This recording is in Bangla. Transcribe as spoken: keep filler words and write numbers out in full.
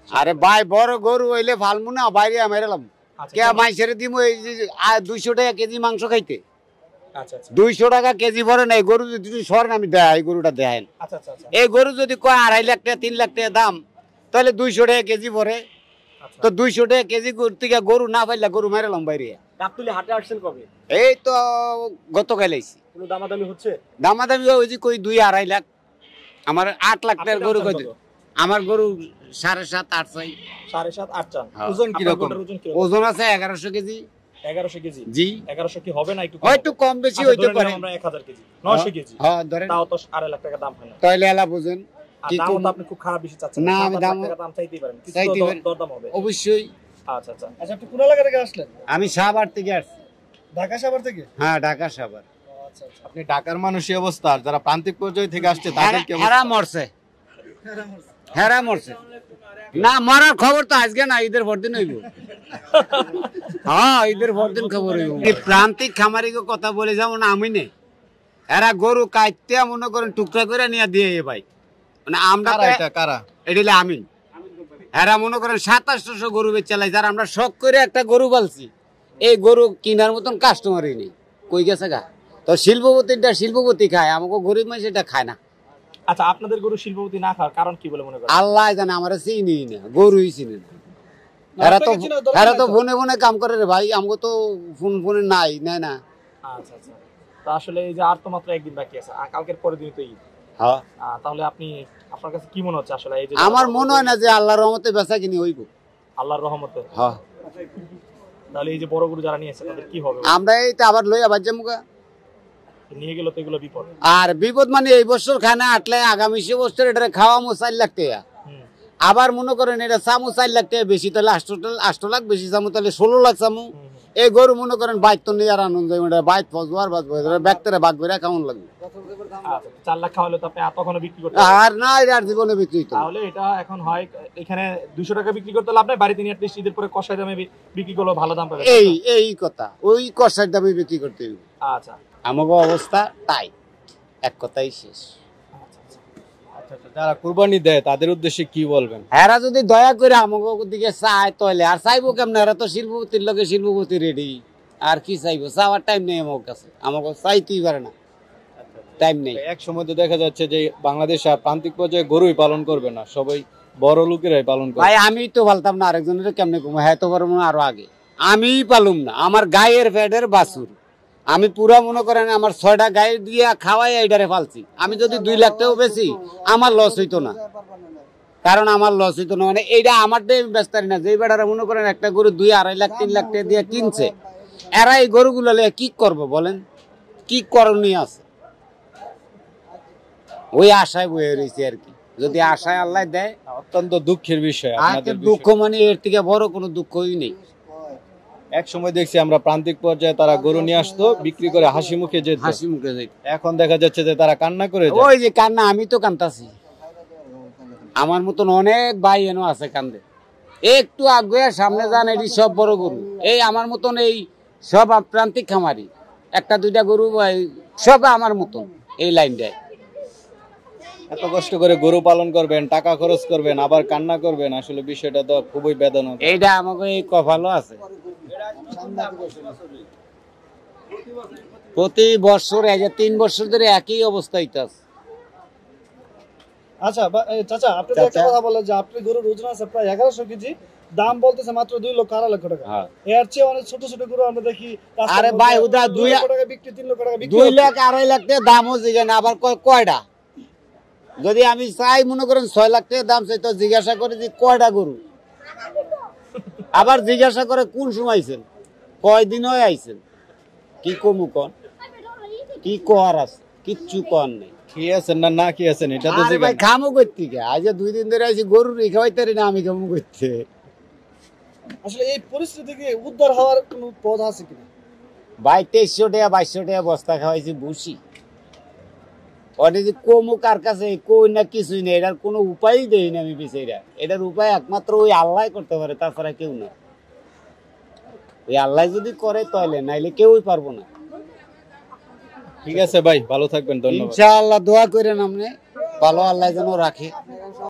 আরে ভাই বড় গরু হইলে ফালমু না বাইরে মেরালাম কে মাইসের দিমু এই দুইশো টাকা কেজি মাংস খাইতে। আচ্ছা আচ্ছা দুইশো টাকা কেজি ভরে নাই গরু যদি সরেন আমি দেয় এই গরুটা দেয়। আচ্ছা আচ্ছা আচ্ছা এই গরু যদি কয় আড়াই লাখ টাকা তিন লাখ টাকা দাম তাহলে দুইশো টাকা কেজি ভরে। তো দুইশো টাকা কেজি থেকে গরু না পাইলা গরু মেরালাম বাইরে। গাবতলী হাটে আসছেন কবে? এই তো গতকাল আইছি। কোনো দামাদামি হচ্ছে? দামাদামি ওই যে কই দুই আড়াই লাখ। আমার আট লাখ টাকার গরু কই আমার গরু সাড়ে সাত আট চাই। সাড়ে সাত আট চান। ওজন কিরকম? ওজন আছে এগারোশো কেজি। এগারোশো কেজি? জি। এগারোশো কি হবে না একটু? হয়তো কম বেশি হইতে পারে। আমরা এক হাজার কেজি নয়শো কেজি। হ্যাঁ ধরেন তাও তো আড়াই লাখ টাকা দাম হয় না। তাইলে এলা বুঝেন কি কোন আপনি খুব খারাপ বেশি চাচ্ছেন না আমি দাম দাম চাইতেই পারেন কিছু দরদাম হবে অবশ্যই। আচ্ছা আচ্ছা আচ্ছা আপনি কোন এলাকা থেকে আসলেন? আমি সাভার থেকে আসছি। ঢাকা সাভার থেকে? হ্যাঁ ঢাকা সাভার। আচ্ছা আচ্ছা আপনি ঢাকার মানুষই অবস্থা আর যারা প্রান্তিক পর্যায় থেকে আসছে তাদের কি অবস্থা? হেরা মরছে হেরা মরছে না মরার খবর তো আজকে না ঈদের পরদিন হইব। হ্যাঁ ঈদের পরদিন খবর হইব। এই প্রান্তিক খামারিকে কথা বলে যাবো না আমি নে এরা গরু কাটতে মনে করেন টুকরা করে নিয়ে দিয়ে ভাই মানে আমরা এটা কারা এটা আমি এরা মনে করেন সাতাশশো গরু বেচে চালাই যার আমরা শখ করে একটা গরু পালছি এই গরু কেনার মতন কাস্টমারই নেই কই গেছে গা। তো শিল্পপতিটা শিল্পপতি খায় আমাকে গরিব মানুষ এটা খায় না। আচ্ছা আপনাদের গরু শিল্পপতি না খাওয়ার কারণ কি বলে মনে করেন? আল্লাহ জানে আমরা চিনি না গরুই চিনি না। এরা তো এরা তো ফোনে ফোনে কাম করে রে ভাই আমাকে তো ফোন ফোনে নাই নাই না। আচ্ছা আচ্ছা তো আসলে এই যে আর তো মাত্র একদিন বাকি আছে কালকের পরের দিন তো ঈদ। হ্যাঁ তাহলে আপনি আপনার কাছে কি মনে হচ্ছে আসলে এই যে? আমার মনে হয় না যে আল্লাহর রহমতে বেচা কিনি হইব। আল্লাহর রহমতে? হ্যাঁ। তাহলে এই যে বড় গরু যারা নিয়ে আসছে তাদের কি হবে? আমরা এই তো আবার লইয়া বাজ্যা মুখা নিয়ে গেল তো এগুলো বিপদ। আর বিপদ মানে এই বছর খানা আটলে আগামী সে বছর এটা খাওয়ামো চার লাখ টাকা। আবার মনে করেন এটা চামু চার লাখ টাকা বেশি তাহলে আষ্ট আষ্ট লাখ বেশি চামু তাহলে ষোলো লাখ চামু। এই গরু মনে করেন বাইক তো নিয়ে আর আনন্দ বাইক ফসবো আর বাঁচবো ব্যাগটারে বাদ বেড়া কেমন লাগবে? চার লাখ খাওয়ালে তো আপনি এতক্ষণে বিক্রি করতে আর না আর জীবনে বিক্রি করতে তাহলে এটা এখন হয় এখানে দুইশো টাকা বিক্রি করতে হলে আপনার বাড়িতে নিয়ে অ্যাটলিস্ট ঈদের পরে কষাই দামে বিক্রি করলে ভালো দাম পাবে। এই এই কথা ওই কষাই দামে বিক্রি করতে হবে। আচ্ছা আমাকে অবস্থা তাই এক কথাই শেষ। যারা কুরবানি দেয় তাদের উদ্দেশ্যে কি বলবেন? এরা যদি দয়া করে আমাকে দিকে চায় তাহলে আর চাইবো কেমন এরা তো শিল্পপতির লোকে শিল্পপতি রেডি আর কি চাইবো চাওয়ার টাইম নেই আমার কাছে আমাকে চাইতেই পারে না টাইম নেই। এক সময় তো দেখা যাচ্ছে যে বাংলাদেশ আর প্রান্তিক পর্যায়ে গরুই পালন করবে না সবাই বড় লোকেরাই পালন করবে। ভাই আমি তো পালতাম না আরেকজনের কেমনে কমো হ্যাঁ তো পারবো না আরো আগে আমি পালুম না আমার গায়ের ফ্যাটের বাছুর আমি পুরা মনে করেন আমার ছয়টা গায়ে দিয়ে খাওয়াই এইটারে পালছি। আমি যদি দুই লাখ টাকাও বেশি আমার লস হইতো না কারণ আমার লস হইতো না মানে এইটা আমারটাই ব্যস্ত না যে বেটারা মনে করেন একটা গরু দুই আড়াই লাখ তিন লাখ টাকা দিয়ে কিনছে এরা এই গরুগুলো কি করবো বলেন কি করণীয় আছে ওই আশায় বয়ে রয়েছে আর কি যদি আশায় আল্লাহ দেয় অত্যন্ত দুঃখের বিষয়। দুঃখ মানে এর থেকে বড় কোনো দুঃখই নেই। এক সময় দেখছি আমরা প্রান্তিক পর্যায়ে তারা গরু নিয়ে আসতো বিক্রি করে হাসি মুখে যেত হাসি মুখে যেত এখন দেখা যাচ্ছে যে তারা কান্না করে যায়। ওই যে কান্না আমি তো কান্দাছি আমার মতন অনেক ভাই এনো আছে কান্দে একটু আগে সামনে যান এটি সব বড় গরু এই আমার মতন এই সব প্রান্তিক খামারি একটা দুইটা গরু সব আমার মতন এই লাইনটায় এত কষ্ট করে গরু পালন করবেন টাকা খরচ করবেন আবার কান্না করবেন আসলে বিষয়টা তো খুবই বেদনা। এইটা আমাকে এই কপালও আছে প্রতি বছর এই যে তিন বছর ধরে একই অবস্থায় আছে। আচ্ছা চাচা আপনি একটা কথা বলেন যে আপনি গরুর ওজন আছে প্রায় এগারোশো কেজি দাম বলতেছে মাত্র দুই লক্ষ আড়াই লক্ষ টাকা এর চেয়ে অনেক ছোট ছোট গরু আমরা দেখি আরে ভাই ওটা দুই লক্ষ টাকা বিক্রি তিন লক্ষ টাকা বিক্রি দুই লাখ আড়াই লাখ টাকা দামও জিজ্ঞাসা আবার কয়টা যদি আমি চাই মনে করেন ছয় লাখ টাকা দাম চাই তো জিজ্ঞাসা করে যে কয়টা গরু আবার জিজ্ঞাসা করে কোন সময় আইছেন কয়দিন হয়ে আইছেন কি কমু কন কি কর আছে কিচ্ছু কন নেই কি আছেন না না কি আছেন এটা তো ভাই খামো করতে আজ দুই দিন ধরে আইছি গরু খাওয়াইতে না আমি খামো করতে। আসলে এই পরিস্থিতি থেকে উদ্ধার হওয়ার কোনো পথ আছে কিনা? ভাই তেইশশো টাকা বাইশশো টাকা বস্তা খাওয়াইছি বুঝি ওটা যে কমু কার কাছে কই না কিছুই নেই এটার কোনো উপায়ই দেই না আমি বিষয়টা এটার উপায় একমাত্র ওই আল্লাহ করতে পারে তাছাড়া কেউ না ওই আল্লাহ যদি করে তাহলে নাইলে কেউই পারবো না। ঠিক আছে ভাই ভালো থাকবেন ধন্যবাদ। ইনশাআল্লাহ দোয়া করেন আপনি ভালো আল্লাহ যেন রাখে।